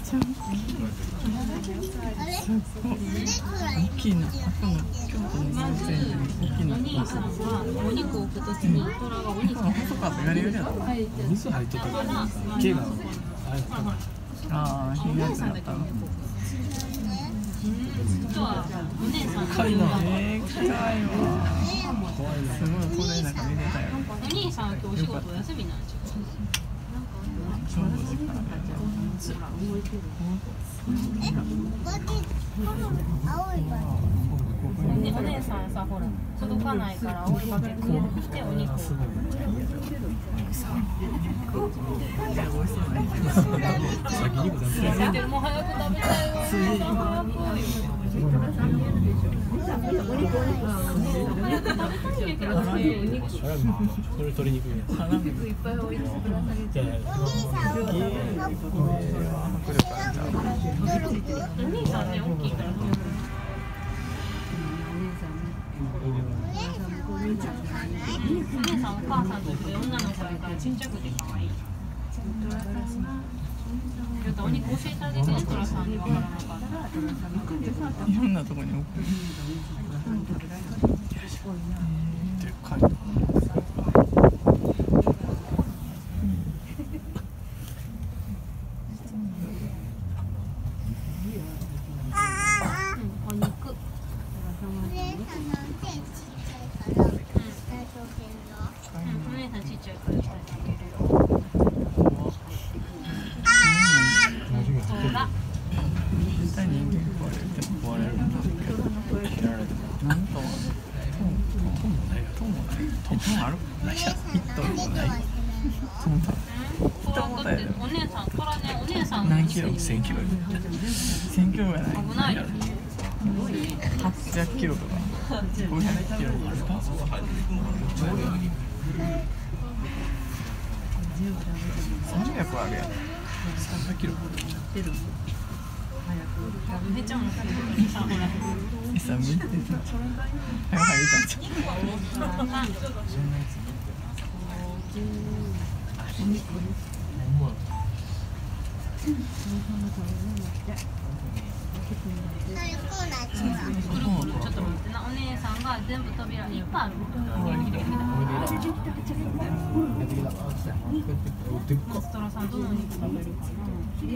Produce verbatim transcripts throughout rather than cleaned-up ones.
ちゃ大きいな。あ、そうなの。京都の先生に大きいな。お兄さんはお肉を置くときに虎はお肉を細かったガリガリやった。 水入っとったから毛があれだったの。 ああ、ひげやったの。 お姉さんかいな。えー、かいわ。すごいこれなんか見てたよ。 お兄さんは今日お仕事お休みなんちゃう。 ちょうど時間。 お姉さんさ、ほら届かないから追いかけてきてお肉を。 先にも食べたい。 でも早く食べたいよ。早く。 それ鶏肉ね。 いっぱい置いてください。 じゃあ、 お兄さんね、大きいから。お姉さんお母さんと一緒で女の子だからちっちゃくて可愛い。お肉教えてあげてね、トラさんにわからなかった。 いろんなとこに置く。でかい。 お肉。お姉さんちっちゃいから下にあげるよ。ほら。 絶対人間壊れる。でも壊れるんだけど。なんと。トンもない。トンもない。トンある。ないや。一トンもない。トンだ。 だってお姉さん、トラね、お姉さん。 何キロ？千キロ。千キロがない。 危ないよ。 八百キロとか。五百キロあるか。三百あるやん。三百キロ。 めっちゃもったいないさ、ほら。 いさ、見てた。はいはい、見たんじゃん。 ちょっと待ってな、お姉さんが全部扉いっぱいある。マストラさんどのお肉食べるかな。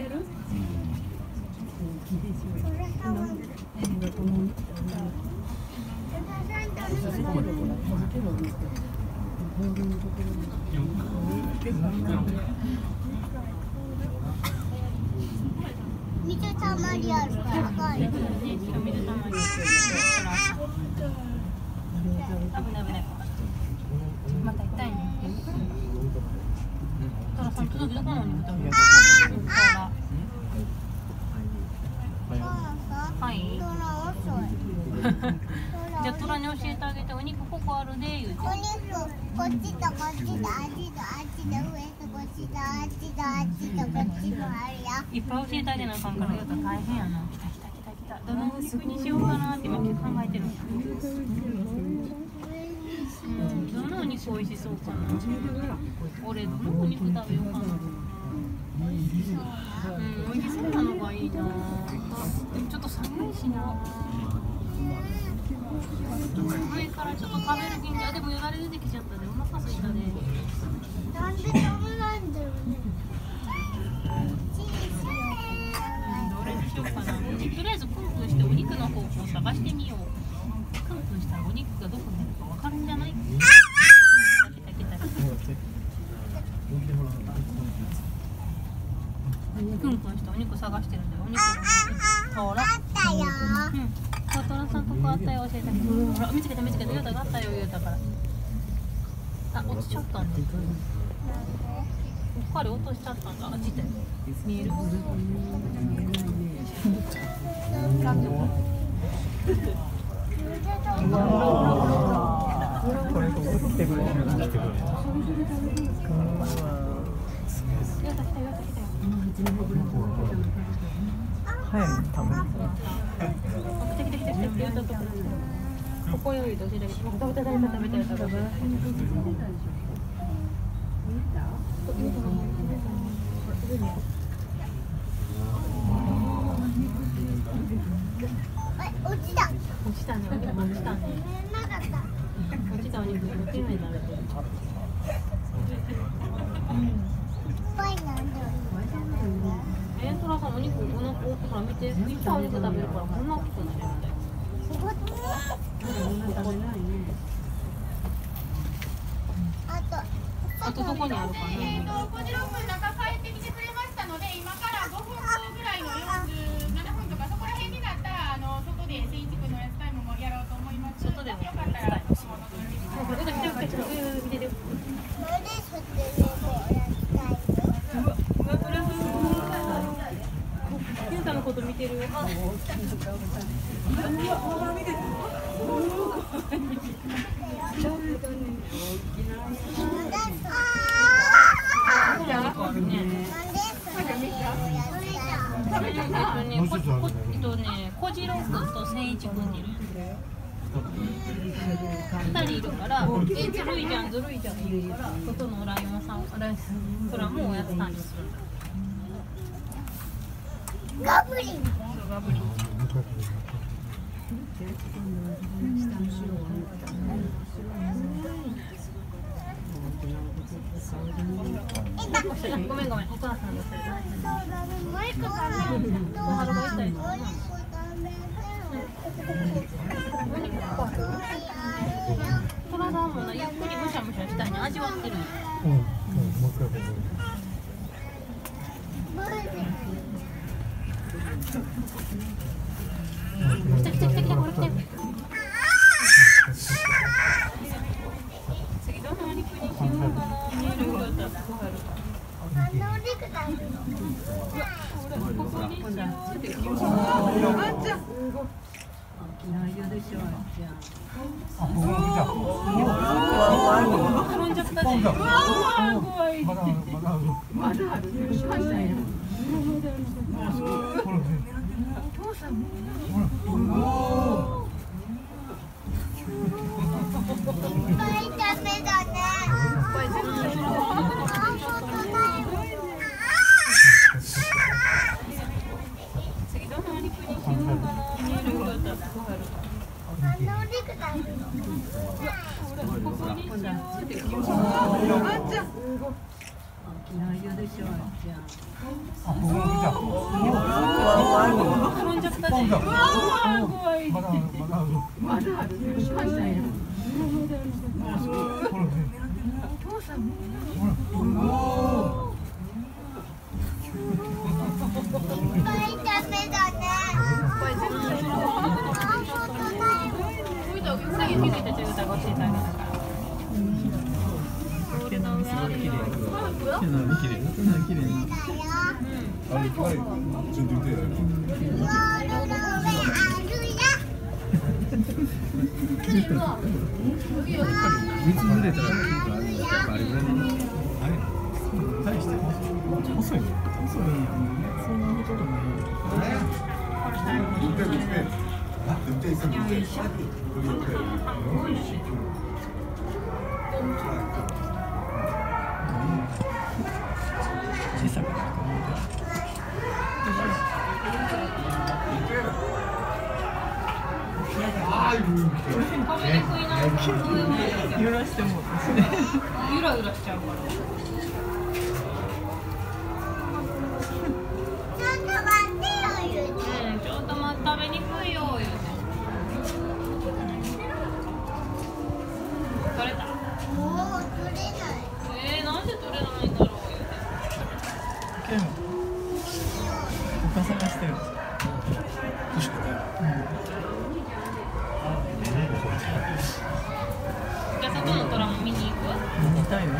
水たまりあるから怖い。 水たまり。危ない危ない。また痛いね。トラさん、どこのお肉食べる？はい。じゃあトラに教えてあげて、お肉ここあるで言うて。 お肉こっちとこっちとあっちとあっちと上とこっちとあっちとあっちとこっちもあるよ。 いっぱい教えてあげなあかんから言うと大変やな。来た来た来た来た。どのお肉にしようかなって今考えてるんや。どのお肉美味しそうかな。俺どのお肉食べようかな。うん、美味しそうなのがいいな。でもちょっと寒いしな。寒いからちょっと食べる気になる。でもよだれ出てきちゃったね。お腹空いたね。 なんで食べないんだろうね。 どれにしようかな。とりあえずクンクンしてお肉の方法を探してみよう。クンクンしたらお肉がどこにあるかわかるんじゃない？クンクンしてお肉探してるんだよ。お肉のほら。 あったよ。 うん。トラさんとこあったよ、教えてあげて。ほら、見つけた見つけた。ゆうたがあったよ、ゆうたから。あ、落ちちゃったんだ。うっかり落としちゃったんだ。あっち行ったよ。見える？ これここ来てくれる。来てくれる。 ゆうた来た、ゆうた来たよ。 早いね、多分。 来た来た来た来た。ゆうたとこ。ここよ、ゆうた教えてあげて。食べた食べた食べた食べた食べた。 ほら見て、いっぱいお肉食べるからこんな大きくなるんだよ。 あとあとどこにあるかな。 えーと、ごじろっぷん中帰ってきてくれましたので、今からごふんごぐらいのよんじゅうななふんとかそこら辺になったら、あの外で聖地区のやつタイムもやろうと思います。 外でもよかったら。 これが来てる来てる見てる。 何でそってねこうやりたいの？ ケンタのこと見てる。えっとね、小次郎君と千一君にいる。二人いるから、え、ずるいじゃん、ずるいじゃんって言うから、外のライオンさん、ライオンらもおやつ管理するんだ。 ガブリン。 そう、ガブリン。ごめんごめん、お母さんのせい。 もう一個食べる。 お腹が痛いの。トラさんもな、ゆっくりむしゃむしゃしたいに味わってるんよ。 うん、もう一回こ来た来た来た来た、これ来て。次どのお肉にしようかな。見えるようだったら分かるから。 あのお肉食べる。 ここにしようって言う。 あ、僕も見た。 転んじゃったね。怖い。 まだまだある。 まだある。しましたよ。 ほらね。 お父さんも。 ほら。 いっぱい食べだね。 次どのお肉にしようかな。見えるようだったら分かるから。 あのお肉食べる。 ここにしようって言う。 あ、僕も見た。 転んじゃったね。怖い。 まだまだある。 まだある。しましたよ。 ほらね。 お父さんも。 ほら。 いっぱい食べだね。 これ全部最初のこいとうさぎ気づいてちょっと教えてあげたから。 毛並みすごい綺麗。毛並み綺麗。毛並み綺麗な。 あれ、彼、全然手やる。 ゴールの上あるよ。 水濡れたらやっぱあれぐらいのあれ大して細いね。細いんや。そんなことない。 눈대 밑에, 눈대 있어, 눈대. 여기 옆에. 아이고. 揺らしてもゆらゆらしちゃうから。 ちょっと待ってよ言うて。 うん、ちょっと待って、食べにくいよ言うて。取れた。 もう取れない。 えー、なんで取れないんだろう言うて。 でも他探してる。 欲しくない。 じゃあ外の虎も見に行く？ 見たいの？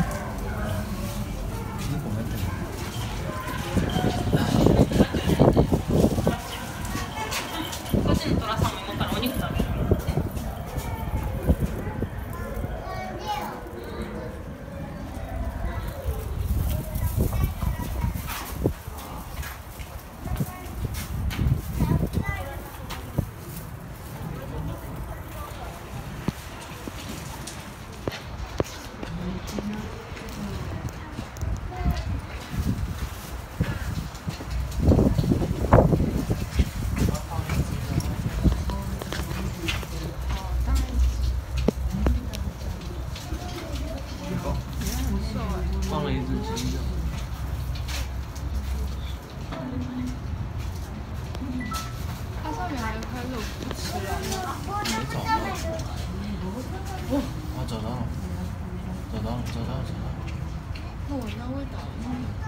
こっちの虎さんも今からお肉食べる。 不吃了。 没找到。啊，找到了，找到了，找到了，找到了。 那我那味道。